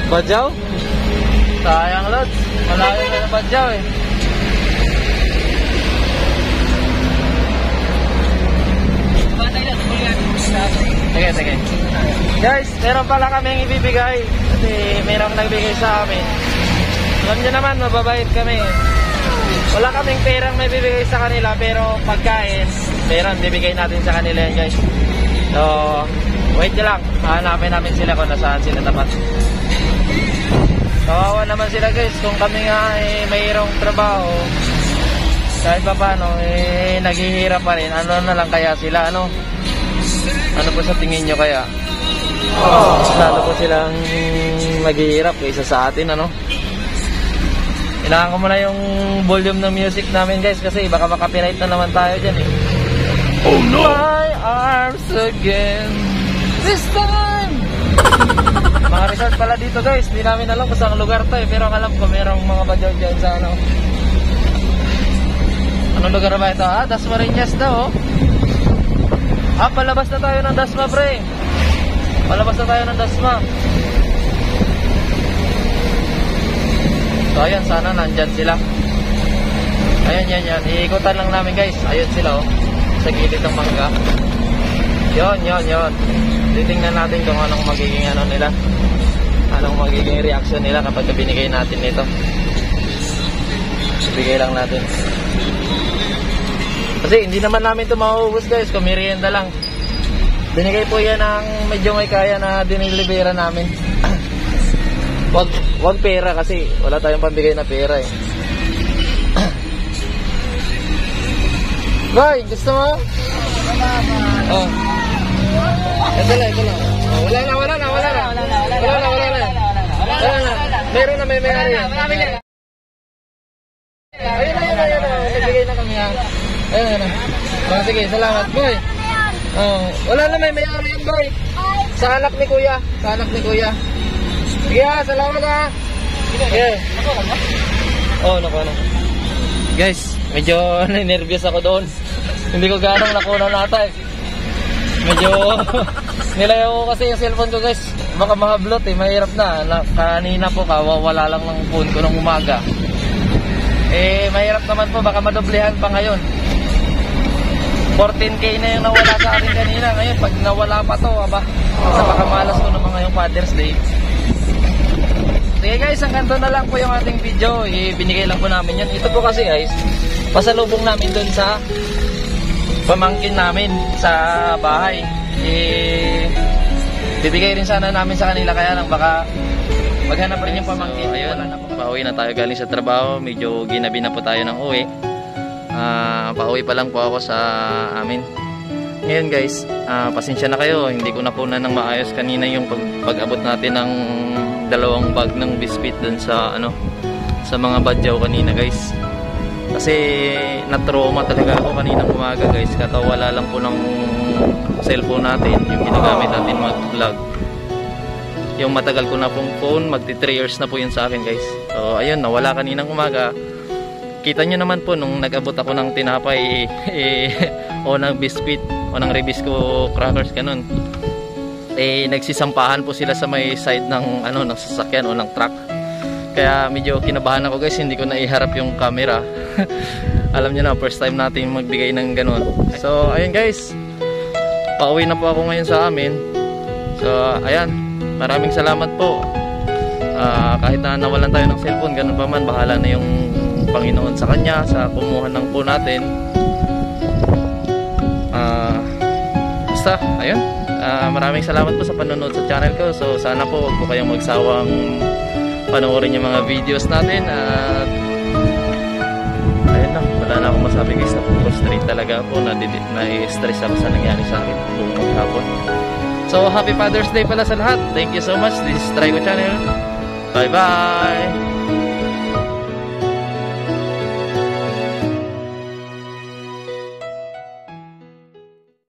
Badyaw? Sayang, Lods. Malayo na ng Badyaw eh. Sige. Guys, meron pala kaming ibibigay. Kasi meron nagbigay sa amin. Alam nyo naman, mababait kami. Wala kaming perang may bibigay sa kanila, pero pagkain, meron, bibigay natin sa kanila yan, guys. So, wait nyo lang. Hanapin namin sila kung nasaan sila dapat. Kawawa naman sila, guys. Kung kami nga mayroong trabaho, kahit pa paano, naghihirap pa rin. Ano na lang kaya sila, ano? Ano po sa tingin nyo kaya? Lalo po silang maghihirap kaysa sa atin, ano? Kailangan ko muna yung volume ng music namin, guys, kasi baka makapiright na naman tayo dyan eh. Oh no! My arms again this time! Mga resort pala dito, guys. Di namin alam kung saan lugar to eh, pero alam ko merong mga badyaw dyan sa ano. Anong lugar ba ito? Dasmariñas daw, oh. Palabas na tayo ng Dasma, pre. Palabas na tayo ng Dasma. So ayan, sana nandyan sila. Ayan, yan. Iikutan lang namin, guys. Ayun sila, oh. Sa gilid ng mangga. Yon. Titingnan natin kung anong magiging ano nila. Anong magiging reaction nila kapag binigay natin ito. Ibigay lang natin. Kasi hindi naman namin ito mauubos, guys. Kung merienda lang. Binigay po yan ng medyo may kaya na dinilibera namin. Wag pera kasi wala tayong pambigay na pera eh. Boy, gusto mo? Oh. Ito lang. Oh, wala na. Meron na, may ari. Ayun. Nagbigay na kami ha. Ayun. Oh, sige, salamat, boy. Oh, wala na, may ari yan, boy. Sa anak ni kuya. Sige ha, salamat ha. Yeah. Oh, naku. Guys, medyo nervous ako doon. Hindi ko ganong nakunan nata eh. Medyo nilayo ko kasi yung cellphone ko, guys. Baka mahablot eh, mahirap na. Kanina po wala lang ng phone ko nung umaga. Mahirap naman po, baka madoblehan pa ngayon. 14K na yung nawala sa akin kanina. Ngayon, pag nawala pa to, napakamalas ko naman ngayong Father's Day. Sige guys, hanggang doon na lang po yung ating video. Binigay lang po namin yan. Ito po kasi, guys, pasalubong namin doon sa pamangkin namin sa bahay. Bibigay rin sana namin sa kanila, kaya lang baka maghanap rin yung pamangkin. Ayun, pauwi na tayo galing sa trabaho. Medyo ginabi na po tayo ng uwi. Pauwi pa lang po ako sa amin. Ngayon guys, pasensya na kayo. Hindi ko nakunan ng maayos kanina yung pag-abot natin ng 2 bag ng biscuit dun sa sa mga badyaw kanina, guys. Kasi na-trauma talaga ako kaninang umaga, guys. Katawala lang po ng cellphone natin, yung ginagamit natin mag-vlog. Yung matagal ko na pong phone, magti 3 years na po yun sa akin, guys. So ayun, nawala kaninang umaga. Kita nyo naman po nung nag-abot ako ng tinapay o ng biscuit o ng Rebisco crackers, ganun. Nagsisampahan po sila sa may side ng ng sasakyan o ng truck. Kaya medyo kinabahan ako, guys, hindi ko na iharap yung camera. Alam niyo na, first time natin magbigay ng ganun. So ayun guys, pauwi na po ako ngayon sa amin. So ayan, maraming salamat po. Kahit na nawalan tayo ng cellphone, ganun pa man, bahala na yung Panginoon sa kanya, sa kumuha ng po natin. Basta ayun, maraming salamat po sa panonood sa channel ko. So sana po huwag po kayong magsawang panoorin yung mga videos natin. At ayun lang, wala na akong masabi, guys. Na-frustrate talaga ako, na-stress ako sa nangyari sa akin buong maghapon. So happy Father's Day pala sa lahat. Thank you so much. This is Trigo Channel. Bye bye.